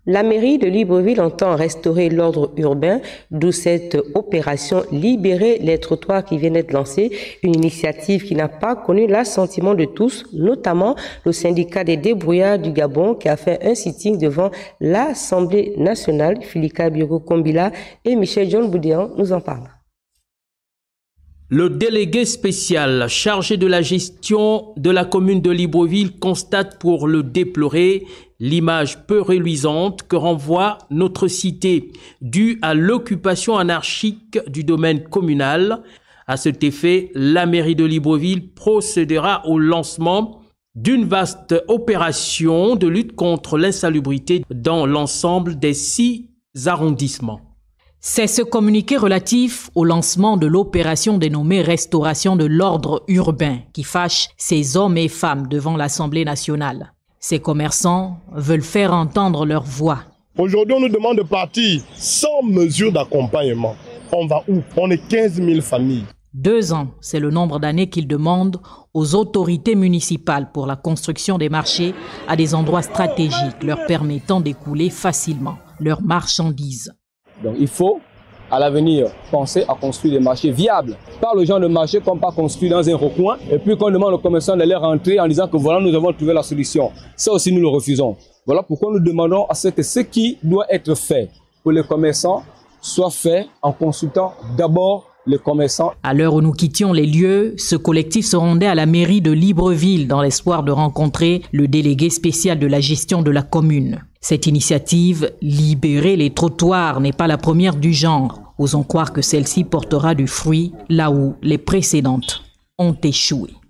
La mairie de Libreville entend restaurer l'ordre urbain, d'où cette opération Libérer les trottoirs qui vient d'être lancée, une initiative qui n'a pas connu l'assentiment de tous, notamment le syndicat des débrouillards du Gabon qui a fait un sitting devant l'Assemblée nationale. Filika Biogo-Kombila et Michel John Boudéan nous en parlent. Le délégué spécial chargé de la gestion de la commune de Libreville constate pour le déplorer l'image peu reluisante que renvoie notre cité, due à l'occupation anarchique du domaine communal. À cet effet, la mairie de Libreville procédera au lancement d'une vaste opération de lutte contre l'insalubrité dans l'ensemble des 6 arrondissements. C'est ce communiqué relatif au lancement de l'opération dénommée Restauration de l'ordre urbain qui fâche ces hommes et femmes devant l'Assemblée nationale. Ces commerçants veulent faire entendre leur voix. Aujourd'hui, on nous demande de partir sans mesure d'accompagnement. On va où? On est 15 000 familles. 2 ans, c'est le nombre d'années qu'ils demandent aux autorités municipales pour la construction des marchés à des endroits stratégiques leur permettant d'écouler facilement leurs marchandises. Donc il faut, à l'avenir, penser à construire des marchés viables. Pas le genre de marché qu'on pas construit dans un recoin et puis qu'on demande aux commerçants d'aller rentrer en disant que voilà, nous avons trouvé la solution. Ça aussi, nous le refusons. Voilà pourquoi nous demandons à ce que ce qui doit être fait pour les commerçants soit fait en consultant d'abord les commerçants. À l'heure où nous quittions les lieux, ce collectif se rendait à la mairie de Libreville dans l'espoir de rencontrer le délégué spécial de la gestion de la commune. Cette initiative, Libérer les trottoirs, n'est pas la première du genre. Osons croire que celle-ci portera du fruit là où les précédentes ont échoué.